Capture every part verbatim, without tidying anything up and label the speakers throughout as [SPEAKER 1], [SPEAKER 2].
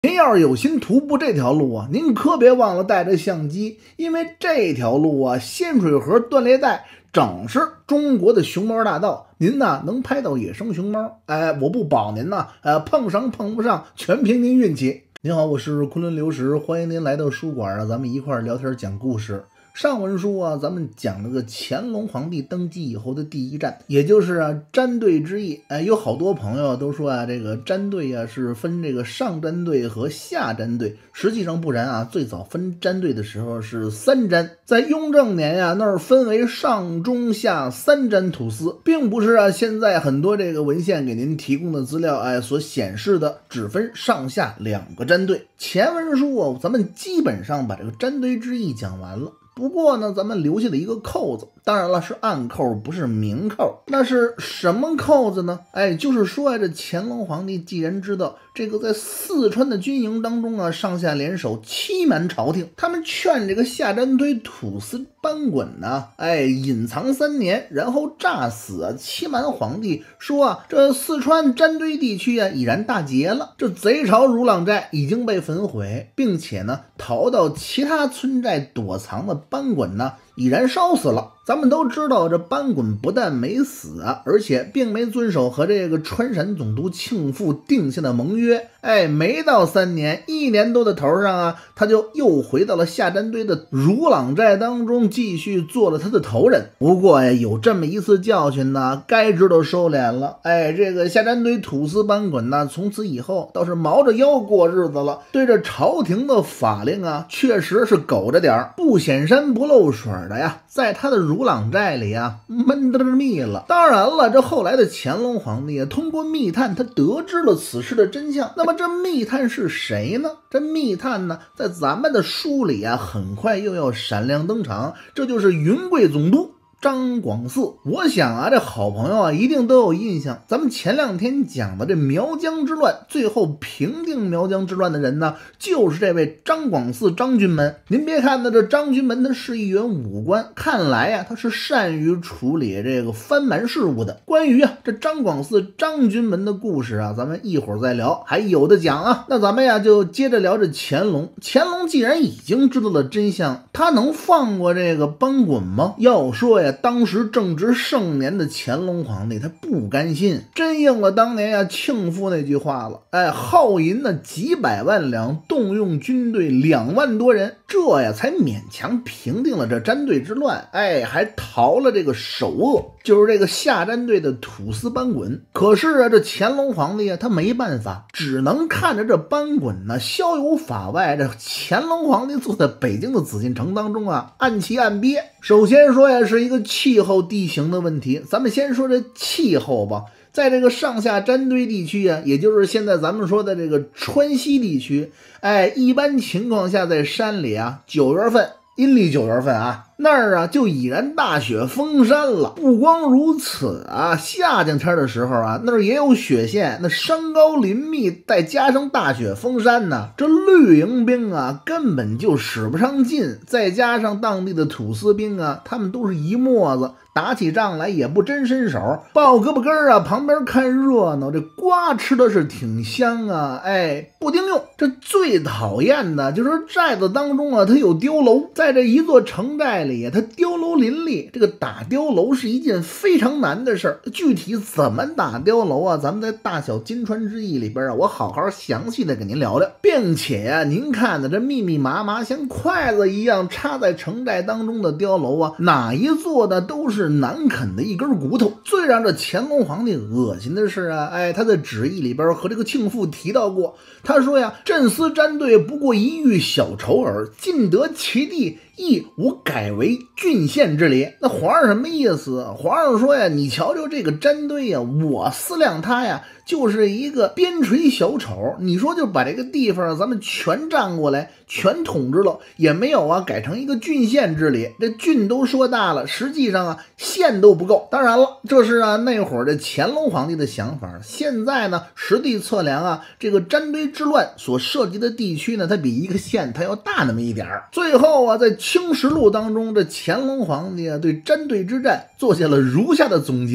[SPEAKER 1] 您要是有心徒步这条路啊，您可别忘了带着相机，因为这条路啊，仙水河断裂带整是中国的熊猫大道，您呢能拍到野生熊猫。哎，我不保您呢，呃，碰上碰不上，全凭您运气。您好，我是昆仑流石，欢迎您来到书馆啊，咱们一块儿聊天讲故事。上文书啊，咱们讲了个乾隆皇帝登基以后的第一站，也就是啊站队之役。哎，有好多朋友都说啊，这个站队啊是分这个上站队和下站队，实际上不然啊。最早分站队的时候是三站，在雍正年呀、啊，那儿分为上中下三站土司，并不是啊现在很多这个文献给您提供的资料哎所显示的，只分上下两个站队。前文书啊，咱们基本上把这个站队之役讲完了。不过呢，咱们留下了一个扣子，当然了，是暗扣，不是明扣。那是什么扣子呢？哎，就是说啊，这乾隆皇帝既然知道这个在四川的军营当中啊，上下联手欺瞒朝廷，他们劝这个下站队土司班衮呢，哎，隐藏三年，然后诈死啊，欺瞒皇帝，说啊，这四川站队地区啊已然大捷了，这贼巢如朗寨已经被焚毁，并且呢，逃到其他村寨躲藏的班衮呢已然烧死了。咱们都知道，这班衮不但没死啊，而且并没遵守和这个川陕总督庆父定下的盟约。哎，没到三年，一年多的头上啊，他就又回到了下站队的如朗寨当中，继续做了他的头人。不过哎，有这么一次教训呢，该知道收敛了。哎，这个下站队土司班衮呢，从此以后倒是毛着腰过日子了，对这朝廷的法令啊，确实是苟着点儿，不显山不漏水的呀，在他的如朗寨里啊，闷得密了。当然了，这后来的乾隆皇帝啊，通过密探，他得知了此事的真相。那么这密探是谁呢？这密探呢，在咱们的书里啊，很快又要闪亮登场，这就是云贵总督张广嗣。我想啊，这好朋友啊一定都有印象，咱们前两天讲的这苗疆之乱，最后平定苗疆之乱的人呢，就是这位张广嗣张军门。您别看呢，这张军门他是一员武官，看来啊他是善于处理这个藩蛮事务的。关于啊这张广嗣张军门的故事啊，咱们一会儿再聊，还有的讲啊。那咱们呀就接着聊这乾隆。乾隆既然已经知道了真相，他能放过这个班衮吗？要说呀，当时正值盛年的乾隆皇帝他不甘心，真应了当年呀庆父那句话了。哎，耗银呢几百万两，动用军队两万多人，这呀才勉强平定了这站队之乱。哎，还逃了这个首恶，就是这个下站队的土司班衮。可是啊，这乾隆皇帝啊他没办法，只能看着这班衮呢逍遥法外。这乾隆皇帝坐在北京的紫禁城当中啊，暗气暗憋。首先说呀，是一个气候地形的问题。咱们先说这气候吧，在这个上下站队地区啊，也就是现在咱们说的这个川西地区，哎，一般情况下在山里啊，九月份，阴历九月份啊，那儿啊就已然大雪封山了。不光如此啊，夏天天的时候啊，那儿也有雪线，那山高林密，再加上大雪封山呢，这绿营兵啊根本就使不上劲。再加上当地的土司兵啊，他们都是一沫子，打起仗来也不真伸手，抱胳膊根儿啊，旁边看热闹。这瓜吃的是挺香啊，哎，不顶用。这最讨厌的就是寨子当中啊，它有碉楼，在这一座城寨里，它碉楼林立。这个打碉楼是一件非常难的事儿，具体怎么打碉楼啊，咱们在大小金川之役里边啊，我好好详细的给您聊聊。并且啊，您看的这密密麻麻像筷子一样插在城寨当中的碉楼啊，哪一座的都是难啃的一根骨头。最让这乾隆皇帝恶心的是啊，哎，他的旨意里边和这个庆父提到过，他说呀，镇司站队不过一域小仇耳，尽得其地，亦吾改为郡县之礼。那皇上什么意思？皇上说呀，你瞧瞧这个站队呀，我思量他呀就是一个边陲小丑，你说就把这个地方咱们全占过来，全统治了，也没有啊改成一个郡县之礼。这郡都说大了，实际上啊县都不够。当然了，这是啊那会儿的乾隆皇帝的想法。现在呢实地测量啊，这个站队之乱所涉及的地区呢，它比一个县它要大那么一点儿。最后啊，在清实录当中，这乾隆皇帝啊对站队之战做下了如下的总结。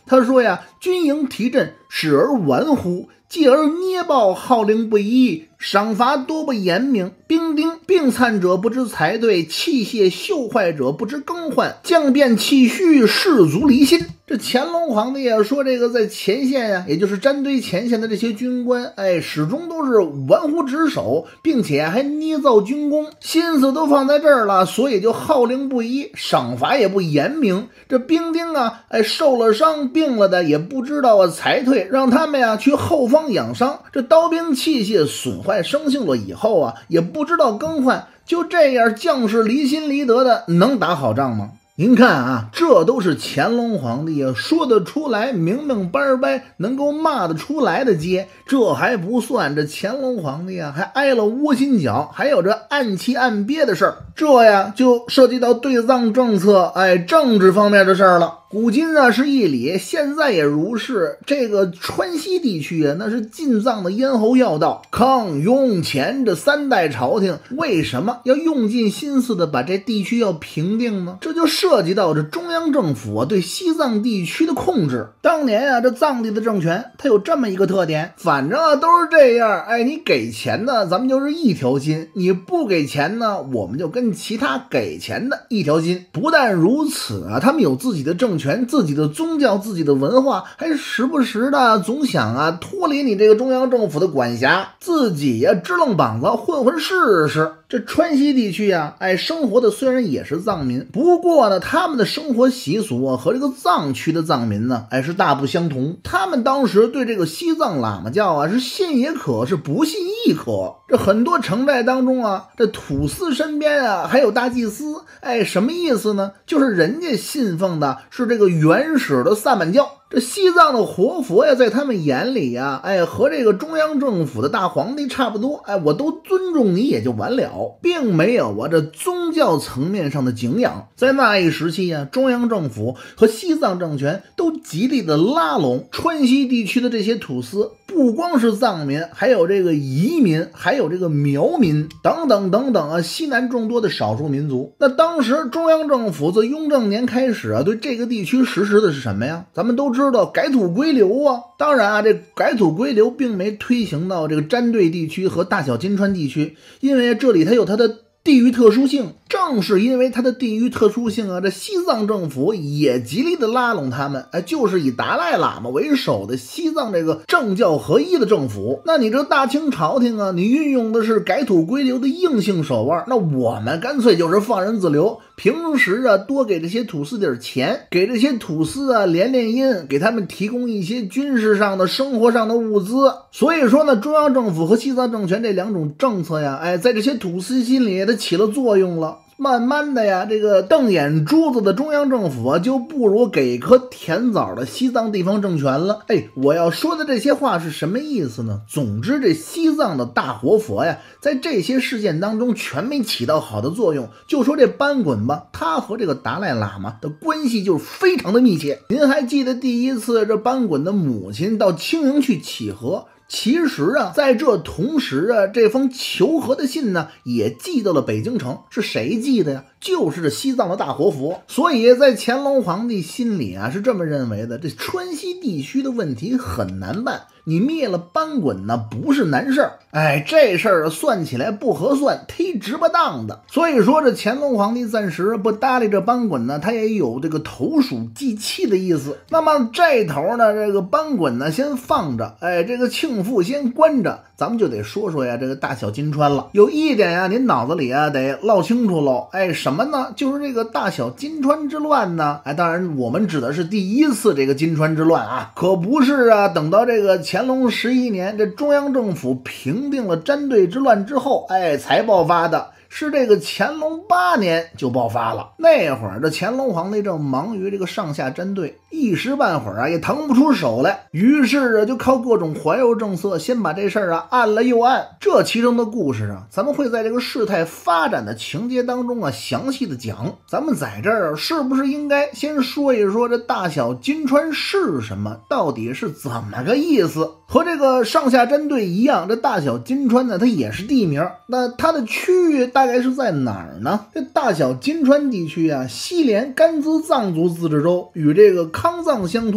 [SPEAKER 1] 他说呀，军营提振，始而玩乎？继而捏报，号令不一，赏罚多不严明。兵丁病残者不知裁对，器械锈坏者不知更换，将变气虚，士卒离心。这乾隆皇帝啊说，这个在前线呀、啊，也就是战队前线的这些军官，哎，始终都是玩忽职守，并且还捏造军功，心思都放在这儿了，所以就号令不一，赏罚也不严明。这兵丁啊，哎，受了伤病了的也不知道啊裁退，让他们呀去后方养伤。这刀兵器械损坏生性了以后啊，也不知道更换，就这样将士离心离德的，能打好仗吗？您看啊，这都是乾隆皇帝啊说得出来，明明白白，能够骂得出来的街。这还不算，这乾隆皇帝啊还挨了窝心脚，还有这暗器暗憋的事儿。这呀就涉及到对藏政策，哎，政治方面的事儿了。古今啊是一理，现在也如是。这个川西地区啊，那是进藏的咽喉要道。康、雍、乾这三代朝廷为什么要用尽心思的把这地区要平定呢？这就涉及到这中央政府啊对西藏地区的控制。当年啊，这藏地的政权它有这么一个特点，反正啊都是这样。哎，你给钱呢，咱们就是一条心；你不给钱呢，我们就跟其他给钱的一条心。不但如此啊，他们有自己的政权、自己的宗教、自己的文化，还时不时的总想啊脱离你这个中央政府的管辖，自己呀、啊、支棱膀子混混试试。这川西地区呀、啊，哎，生活的虽然也是藏民，不过呢，他们的生活习俗啊和这个藏区的藏民呢，哎，是大不相同。他们当时对这个西藏喇嘛教啊是信也可，是不信亦可。这很多城寨当中啊，这土司身边啊还有大祭司，哎，什么意思呢？就是人家信奉的是这个原始的萨满教。这西藏的活佛呀，在他们眼里呀，哎，和这个中央政府的大皇帝差不多，哎，我都尊重你也就完了，并没有啊这宗教层面上的敬仰。在那一时期呀，中央政府和西藏政权都极力的拉拢川西地区的这些土司，不光是藏民，还有这个彝民，还有这个苗民等等等等啊，西南众多的少数民族。那当时中央政府自雍正年开始啊，对这个地区实施的是什么呀？咱们都知道改土归流啊。当然啊，这改土归流并没推行到这个詹对地区和大小金川地区，因为这里它有它的地域特殊性。正是因为它的地域特殊性啊，这西藏政府也极力的拉拢他们，哎，就是以达赖喇嘛为首的西藏这个政教合一的政府。那你这大清朝廷啊，你运用的是改土归流的硬性手腕，那我们干脆就是放任自流，平时啊多给这些土司点钱，给这些土司啊连连阴，给他们提供一些军事上的、生活上的物资。所以说呢，中央政府和西藏政权这两种政策呀，哎，在这些土司心里它起了作用了。慢慢的呀，这个瞪眼珠子的中央政府啊，就不如给颗甜枣的西藏地方政权了。哎，我要说的这些话是什么意思呢？总之，这西藏的大活佛呀，在这些事件当中全没起到好的作用。就说这班滚吧，他和这个达赖喇嘛的关系就是非常的密切。您还记得第一次这班滚的母亲到青营去乞和？其实啊，在这同时啊，这封求和的信呢，也寄到了北京城。是谁寄的呀？就是这西藏的大活佛。所以在乾隆皇帝心里啊，是这么认为的：这川西地区的问题很难办，你灭了班滚呢，不是难事儿。哎，这事儿算起来不合算，忒值不当的。所以说，这乾隆皇帝暂时不搭理这班滚呢，他也有这个投鼠忌器的意思。那么这头呢，这个班滚呢，先放着，哎，这个庆父先关着。咱们就得说说呀，这个大小金川了。有一点呀，您脑子里啊得唠清楚喽。哎，什么呢？就是这个大小金川之乱呢。哎，当然我们指的是第一次这个金川之乱啊，可不是啊。等到这个乾隆十一年，这中央政府平定了詹对之乱之后，哎，才爆发的。是这个乾隆八年就爆发了。那会儿这乾隆皇帝正忙于这个上下针对，一时半会儿啊也腾不出手来，于是啊就靠各种怀柔政策，先把这事儿啊按了又按。这其中的故事啊，咱们会在这个事态发展的情节当中啊详细的讲。咱们在这儿是不是应该先说一说这大小金川是什么，到底是怎么个意思？和这个上下针对一样，这大小金川呢，它也是地名，那它的区域大概是在哪儿呢？这大小金川地区啊，西连甘孜藏族自治州，与这个康藏相通，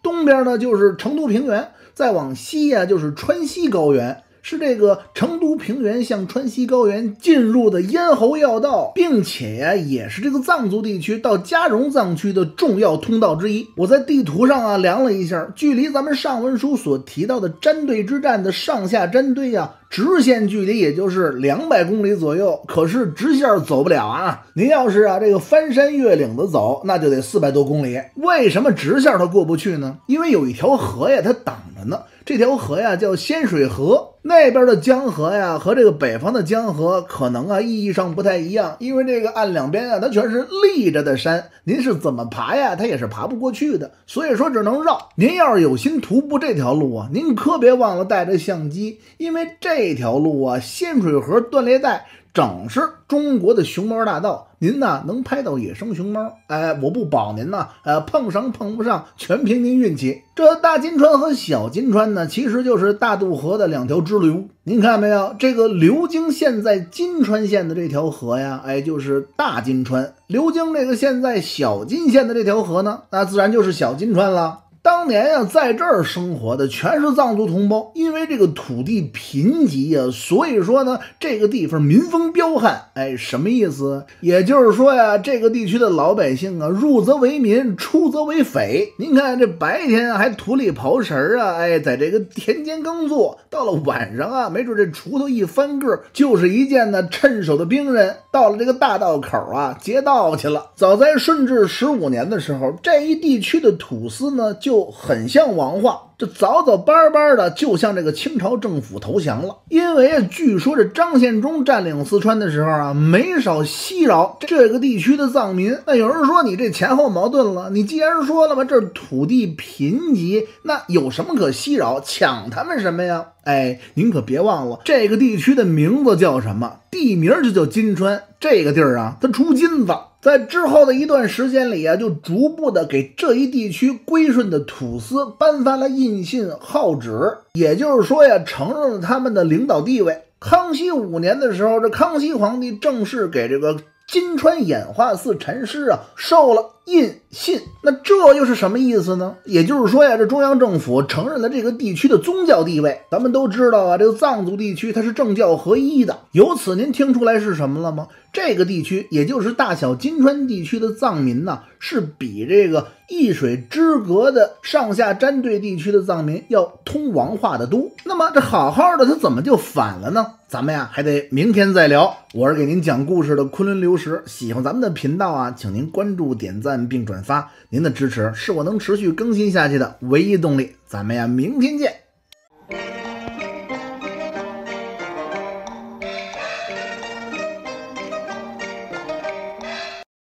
[SPEAKER 1] 东边呢就是成都平原，再往西呀、啊、就是川西高原。是这个成都平原向川西高原进入的咽喉要道，并且呀，也是这个藏族地区到嘉绒藏区的重要通道之一。我在地图上啊量了一下，距离咱们上文书所提到的粘堆之战的上下粘堆啊，直线距离也就是两百公里左右，可是直线走不了啊。您要是啊这个翻山越岭的走，那就得四百多公里。为什么直线它过不去呢？因为有一条河呀，它挡着呢。这条河呀叫仙水河，那边的江河呀和这个北方的江河可能啊意义上不太一样，因为这个岸两边啊它全是立着的山，您是怎么爬呀它也是爬不过去的，所以说只能绕。您要是有心徒步这条路啊，您可别忘了带着相机，因为这条路啊仙水河断裂带整是中国的熊猫大道，您呢能拍到野生熊猫，哎，我不保您呢，呃，碰上碰不上，全凭您运气。这大金川和小金川呢，其实就是大渡河的两条支流。您看没有，这个流经现在金川县的这条河呀，哎，就是大金川；流经这个现在小金县的这条河呢，那自然就是小金川了。当年呀、啊，在这儿生活的全是藏族同胞，因为这个土地贫瘠呀、啊，所以说呢，这个地方民风彪悍。哎，什么意思？也就是说呀，这个地区的老百姓啊，入则为民，出则为匪。您看这白天还土里刨食啊，哎，在这个田间耕作，到了晚上啊，没准这锄头一翻个，就是一件呢趁手的兵刃。到了这个大道口啊，劫道去了。早在顺治十五年的时候，这一地区的土司呢就就很像王化，这早早班班的就向这个清朝政府投降了。因为啊，据说这张献忠占领四川的时候啊，没少袭扰这个地区的藏民。那有人说你这前后矛盾了，你既然说了嘛，这土地贫瘠，那有什么可袭扰？抢他们什么呀？哎，您可别忘了，这个地区的名字叫什么？地名就叫金川。这个地儿啊，它出金子。在之后的一段时间里啊，就逐步的给这一地区归顺的土司颁发了印信号旨，也就是说呀，承认了他们的领导地位。康熙五年的时候，这康熙皇帝正式给这个金川演化寺禅师啊授了印信。那这又是什么意思呢？也就是说呀，这中央政府承认了这个地区的宗教地位。咱们都知道啊，这个藏族地区它是政教合一的。由此您听出来是什么了吗？这个地区也就是大小金川地区的藏民呢，是比这个一水之隔的上下粘堆地区的藏民要通王化的多。那么这好好的他怎么就反了呢？咱们呀还得明天再聊。我是给您讲故事的昆仑流石，喜欢咱们的频道啊，请您关注点赞并转发，您的支持是我能持续更新下去的唯一动力。咱们呀明天见。